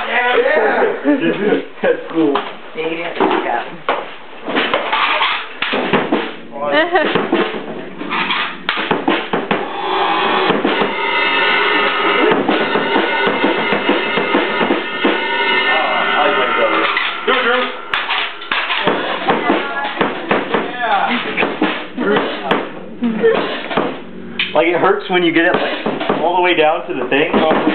Yeah. That's cool. Yeah, you didn't have to pick up. Like it hurts when you get it like all the way down to the thing.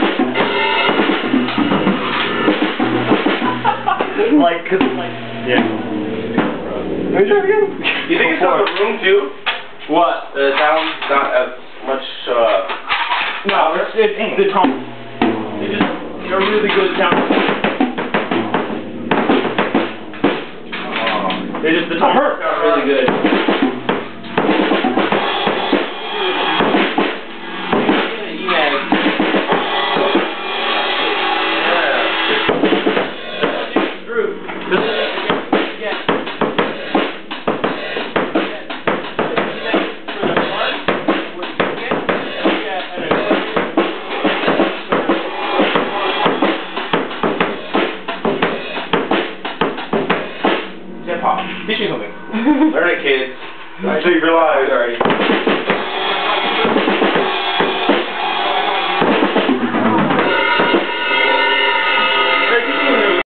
Like, cause like, yeah. You think it's on the room too? What? The sound's not as much, No, it's the tone. It's a really good sound. They just, the tone sounds really good. Teach me something. Learn it, kids. Save your lives. Sorry.